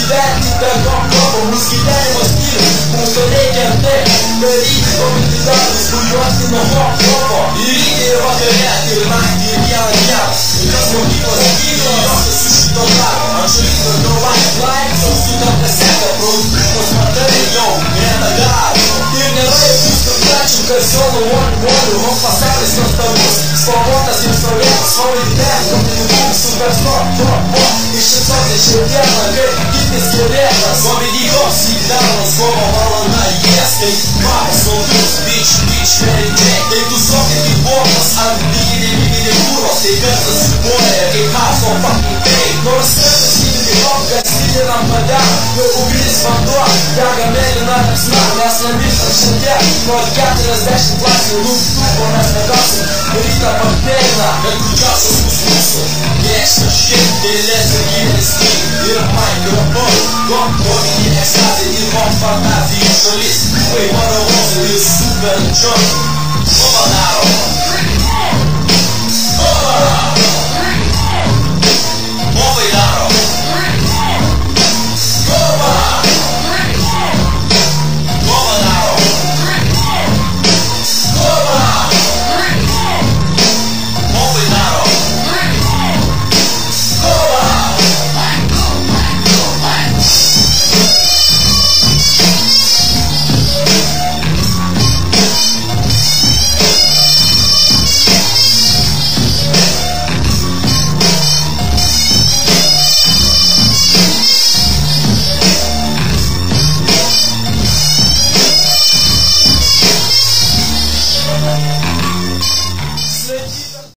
įvertinta gomkopo, mūsų gyvenimo stilių. Mums to reikia taip, daryti komentų darbus, kuriuosi nuo hop-hopo. Ir ryte, ir vakare, ir naktį, ir vieną dieną. Jokios mokyklos skyrių, jokios su šito darbo. Ant šalyto galvai, laipsnių su ta kaseta, produktyvos matai jau, greta garo. Ir nėra jokių stabdačių, karsiolų, wonder, hop pasaulis nuostabus. Spalvotas ir saulėtas, favorite, komentų super stop, iš šitokė šiandieną, kaip kitis gerėtas. Komenykos įkdamas, kovo valanda, yes, tai mapas naudus, bitch, very day. Tai tu sokai kaip bokas, ant bigidė kūros, tai garsas riboja, kaip house of fucking day. Nors kartas įdėlį hopkas, įdėlam padam, jau ugnis vanduo, dega mėlyna liepsna, mes nemirtam šiandien. Nuo 40 laipsnių lūptuvo mes negausim, rytą pakteina, bet didžiausias bus mūsų. Gėkšta shit, dėlės ir gyvenis knygų, ir microphone, gomkovinį ekstazį ir hop fantazijų šalis. Vai mano vozų ir super jump, o padaro.